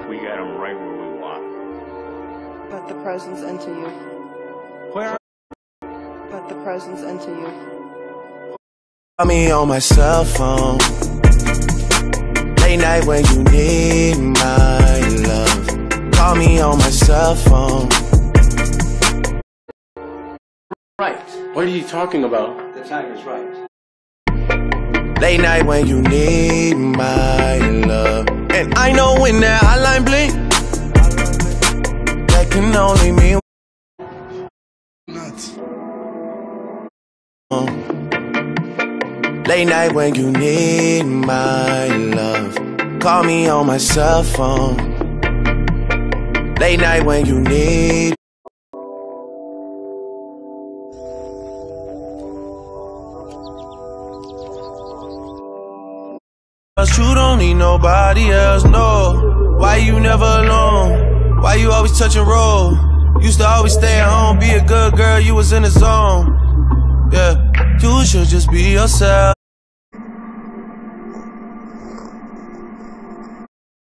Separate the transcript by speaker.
Speaker 1: We got them right where we want.
Speaker 2: But the present's into you.
Speaker 1: Where?
Speaker 2: But the present's into you.
Speaker 3: Call me on my cell phone. Late night when you need my love. Call me on my cell phone.
Speaker 4: Right.
Speaker 1: What are you talking about?
Speaker 4: The tiger's right.
Speaker 3: Late night when you need my love. And I know when that hotline blink, that can only mean nuts. Late night when you need my love. Call me on my cell phone. Late night when you need. You don't need nobody else, no. Why you never alone? Why you always touch and roll? Used to always stay at home, be a good girl, you was in the zone. Yeah, you should just be yourself.